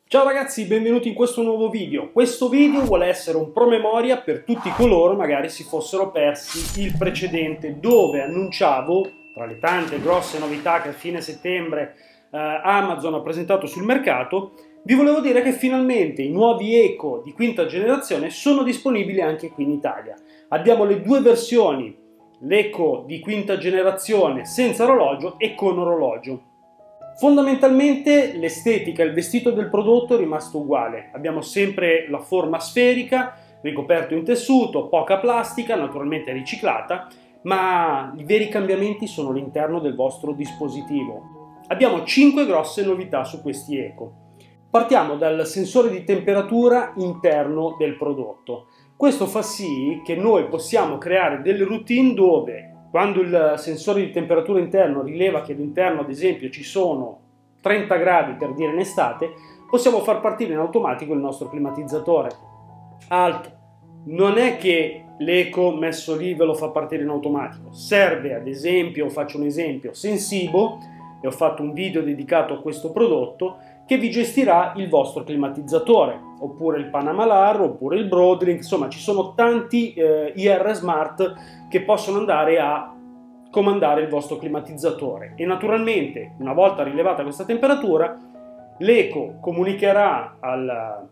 Ciao ragazzi, benvenuti in questo nuovo video. Questo video vuole essere un promemoria per tutti coloro magari si fossero persi il precedente, dove annunciavo, tra le tante grosse novità che a fine settembre Amazon ha presentato sul mercato, vi volevo dire che finalmente i nuovi Echo di quinta generazione sono disponibili anche qui in Italia. Abbiamo le due versioni, l'Echo di quinta generazione senza orologio e con orologio. Fondamentalmente l'estetica, il vestito del prodotto è rimasto uguale. Abbiamo sempre la forma sferica, ricoperto in tessuto, poca plastica, naturalmente riciclata, ma i veri cambiamenti sono all'interno del vostro dispositivo. Abbiamo 5 grosse novità su questi Echo. Partiamo dal sensore di temperatura interno del prodotto. Questo fa sì che noi possiamo creare delle routine dove, quando il sensore di temperatura interno rileva che all'interno, ad esempio, ci sono 30 gradi, per dire in estate, possiamo far partire in automatico il nostro climatizzatore. Alt, non è che l'Echo messo lì ve lo fa partire in automatico, serve ad esempio, faccio un esempio, Sensibo, e ho fatto un video dedicato a questo prodotto, che vi gestirà il vostro climatizzatore, oppure il Panamalar, oppure il Broadlink, insomma ci sono tanti IR Smart che possono andare a comandare il vostro climatizzatore e naturalmente una volta rilevata questa temperatura l'Echo comunicherà al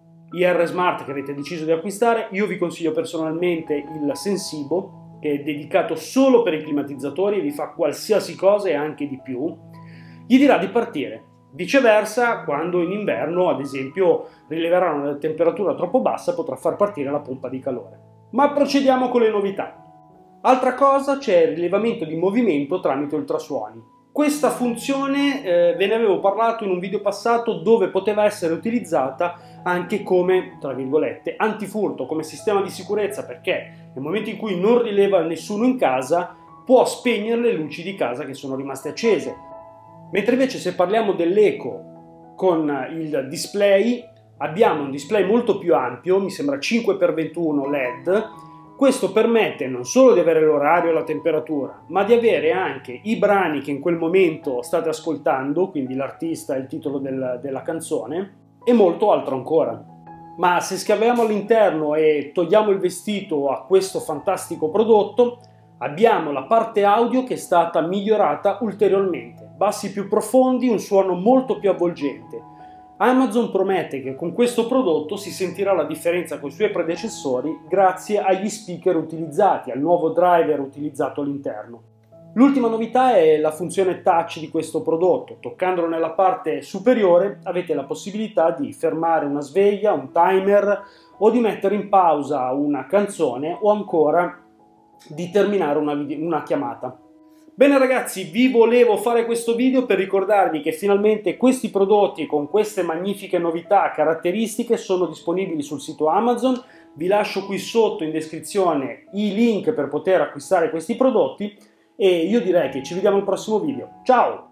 IR Smart che avete deciso di acquistare. Io vi consiglio personalmente il Sensibo, che è dedicato solo per i climatizzatori e vi fa qualsiasi cosa e anche di più, gli dirà di partire. Viceversa, quando in inverno, ad esempio, rileverà una temperatura troppo bassa, potrà far partire la pompa di calore. Ma procediamo con le novità. Altra cosa, c'è il rilevamento di movimento tramite ultrasuoni. Questa funzione ve ne avevo parlato in un video passato dove poteva essere utilizzata anche come, tra virgolette, antifurto, come sistema di sicurezza, perché nel momento in cui non rileva nessuno in casa può spegnere le luci di casa che sono rimaste accese. Mentre invece se parliamo dell'Echo con il display, abbiamo un display molto più ampio, mi sembra 5x21 LED. Questo permette non solo di avere l'orario e la temperatura, ma di avere anche i brani che in quel momento state ascoltando, quindi l'artista e il titolo della canzone, e molto altro ancora. Ma se scaviamo all'interno e togliamo il vestito a questo fantastico prodotto, abbiamo la parte audio che è stata migliorata ulteriormente. Bassi più profondi, un suono molto più avvolgente. Amazon promette che con questo prodotto si sentirà la differenza con i suoi predecessori grazie agli speaker utilizzati, al nuovo driver utilizzato all'interno. L'ultima novità è la funzione touch di questo prodotto. Toccandolo nella parte superiore avete la possibilità di fermare una sveglia, un timer o di mettere in pausa una canzone o ancora di terminare una chiamata. Bene ragazzi, vi volevo fare questo video per ricordarvi che finalmente questi prodotti con queste magnifiche novità, caratteristiche sono disponibili sul sito Amazon. Vi lascio qui sotto in descrizione i link per poter acquistare questi prodotti e io direi che ci vediamo al prossimo video. Ciao!